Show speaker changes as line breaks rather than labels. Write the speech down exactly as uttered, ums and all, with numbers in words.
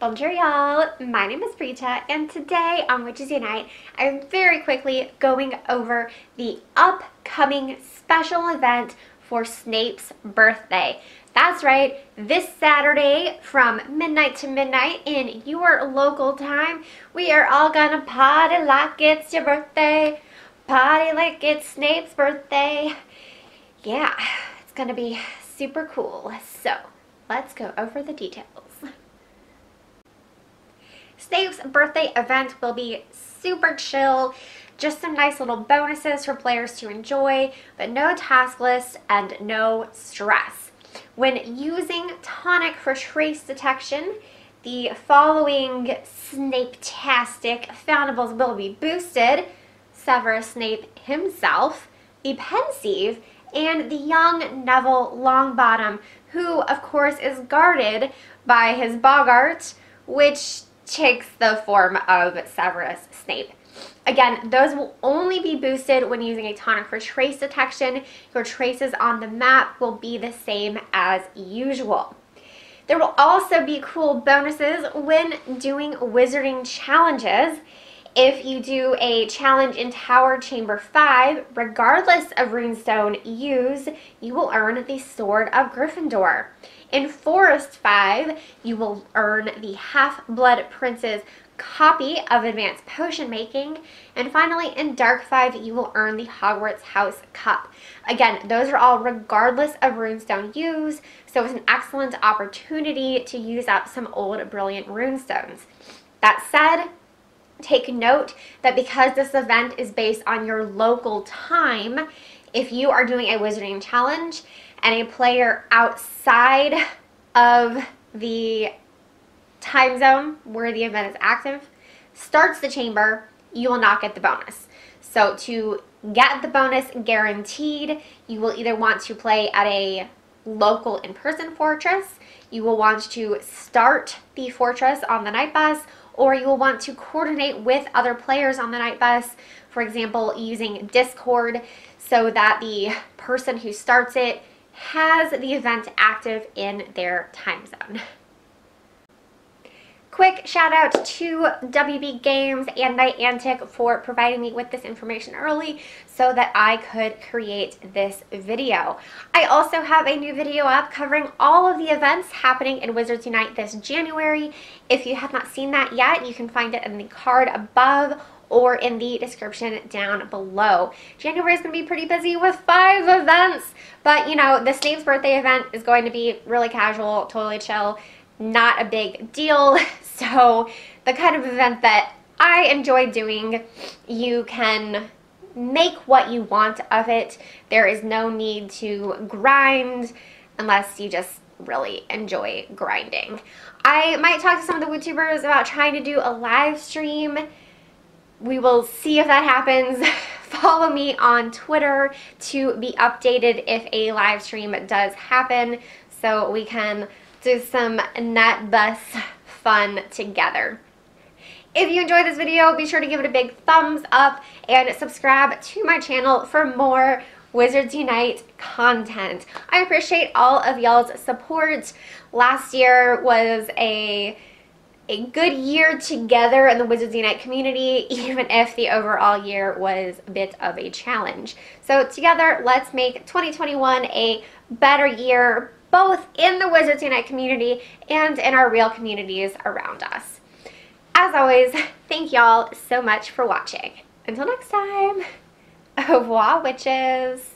Bonjour y'all, my name is Rita and today on Witches Unite I'm very quickly going over the upcoming special event for Snape's birthday. That's right, this Saturday from midnight to midnight in your local time, we are all gonna party like it's your birthday, party like it's Snape's birthday. Yeah, it's gonna be super cool. So let's go over the details. Snape's birthday event will be super chill, just some nice little bonuses for players to enjoy, but no task list and no stress. When using Tonic for trace detection, the following Snape-tastic foundables will be boosted: Severus Snape himself, the Pensieve, and the young Neville Longbottom, who of course is guarded by his Boggart, which takes the form of Severus Snape. Again, those will only be boosted when using a Tonic for trace detection. Your traces on the map will be the same as usual. There will also be cool bonuses when doing wizarding challenges. If you do a challenge in Tower Chamber five, regardless of runestone used, you will earn the Sword of Gryffindor. In Forest five, you will earn the Half-Blood Prince's copy of Advanced Potion Making. And finally, in Dark five, you will earn the Hogwarts House Cup. Again, those are all regardless of runestone use, so it's an excellent opportunity to use up some old brilliant runestones. That said, take note that because this event is based on your local time, if you are doing a wizarding challenge and a player outside of the time zone where the event is active starts the chamber, you will not get the bonus. So to get the bonus guaranteed, you will either want to play at a local in-person fortress, you will want to start the fortress on the night bus, or you will want to coordinate with other players on the night bus, for example, using Discord, so that the person who starts it has the event active in their time zone. Quick shout out to W B Games and Niantic for providing me with this information early so that I could create this video. I also have a new video up covering all of the events happening in Wizards Unite this January. If you have not seen that yet, you can find it in the card above or in the description down below. January is going to be pretty busy with five events, but you know, the Snape's birthday event is going to be really casual, totally chill, not a big deal. So the kind of event that I enjoy doing, you can make what you want of it. There is no need to grind unless you just really enjoy grinding. I might talk to some of the YouTubers about trying to do a live stream. We will see if that happens. Follow me on Twitter to be updated if a live stream does happen so we can do some net bus fun together. If you enjoyed this video, be sure to give it a big thumbs up and subscribe to my channel for more Wizards Unite content. I appreciate all of y'all's support. Last year was a a good year together in the Wizards Unite community, even if the overall year was a bit of a challenge. So together, let's make twenty twenty-one a better year, both in the Wizards Unite community and in our real communities around us. As always, thank y'all so much for watching. Until next time, au revoir, witches.